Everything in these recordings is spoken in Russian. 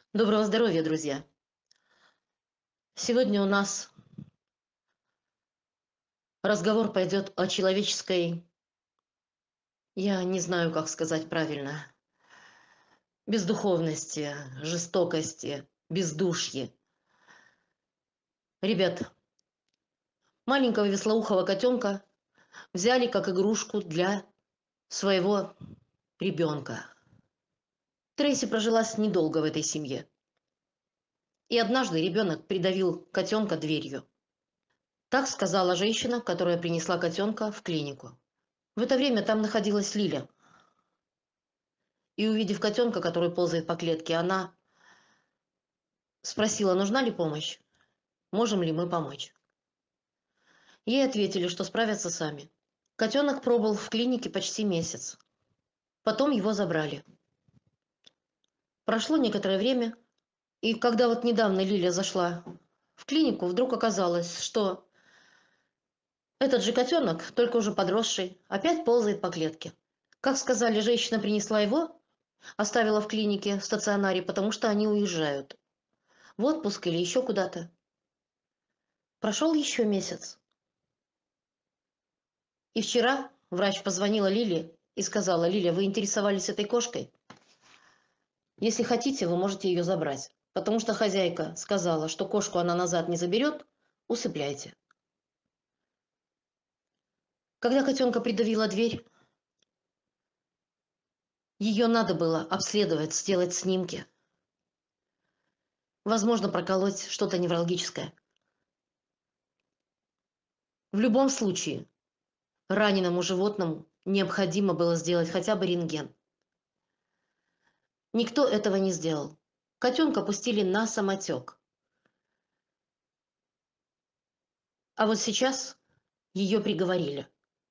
Доброго здоровья, друзья! Сегодня у нас разговор пойдет о человеческой, я не знаю, как сказать правильно, бездуховности, жестокости, бездушье. Ребят, маленького вислоухого котенка взяли как игрушку для своего ребенка. Трейси прожила недолго в этой семье. И однажды ребенок придавил котенка дверью. Так сказала женщина, которая принесла котенка в клинику. В это время там находилась Лиля. И увидев котенка, который ползает по клетке, она спросила, нужна ли помощь, можем ли мы помочь. Ей ответили, что справятся сами. Котенок пробыл в клинике почти месяц. Потом его забрали. Прошло некоторое время, и когда вот недавно Лиля зашла в клинику, вдруг оказалось, что этот же котенок, только уже подросший, опять ползает по клетке. Как сказали, женщина принесла его, оставила в клинике, в стационаре, потому что они уезжают. В отпуск или еще куда-то. Прошел еще месяц. И вчера врач позвонила Лиле и сказала: «Лиля, вы интересовались этой кошкой? Если хотите, вы можете ее забрать. Потому что хозяйка сказала, что кошку она назад не заберет, усыпляйте». Когда котенка придавила дверь, ее надо было обследовать, сделать снимки. Возможно, проколоть что-то неврологическое. В любом случае, раненому животному необходимо было сделать хотя бы рентген. Никто этого не сделал. Котенка пустили на самотек. А вот сейчас ее приговорили.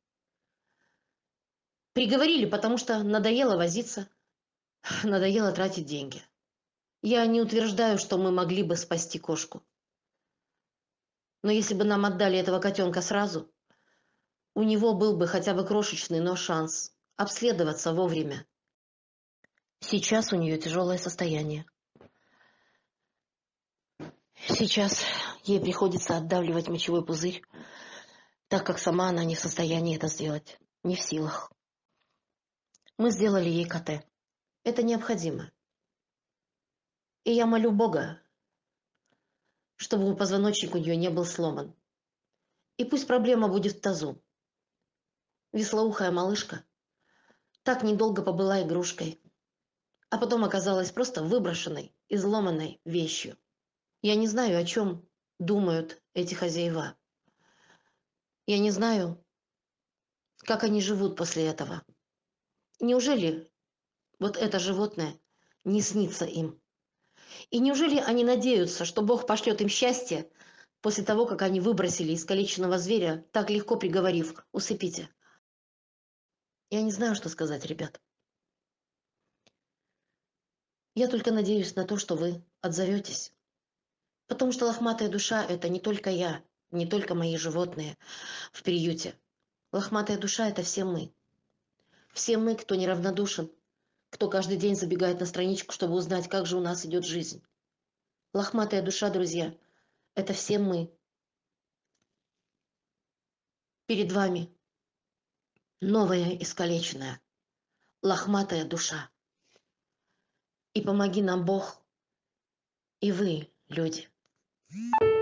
Приговорили, потому что надоело возиться, надоело тратить деньги. Я не утверждаю, что мы могли бы спасти кошку. Но если бы нам отдали этого котенка сразу, у него был бы хотя бы крошечный, но шанс обследоваться вовремя. Сейчас у нее тяжелое состояние. Сейчас ей приходится отдавливать мочевой пузырь, так как сама она не в состоянии это сделать, не в силах. Мы сделали ей КТ. Это необходимо. И я молю Бога, чтобы позвоночник у нее не был сломан. И пусть проблема будет в тазу. Вислоухая малышка так недолго побыла игрушкой, а потом оказалась просто выброшенной, изломанной вещью. Я не знаю, о чем думают эти хозяева. Я не знаю, как они живут после этого. Неужели вот это животное не снится им? И неужели они надеются, что Бог пошлет им счастье после того, как они выбросили искалеченного зверя, так легко приговорив: усыпите? Я не знаю, что сказать, ребят. Я только надеюсь на то, что вы отзоветесь. Потому что лохматая душа — это не только я, не только мои животные в приюте. Лохматая душа — это все мы. Все мы, кто неравнодушен, кто каждый день забегает на страничку, чтобы узнать, как же у нас идет жизнь. Лохматая душа, друзья, это все мы. Перед вами новая искалеченная, лохматая душа. И помоги нам Бог, и вы, люди.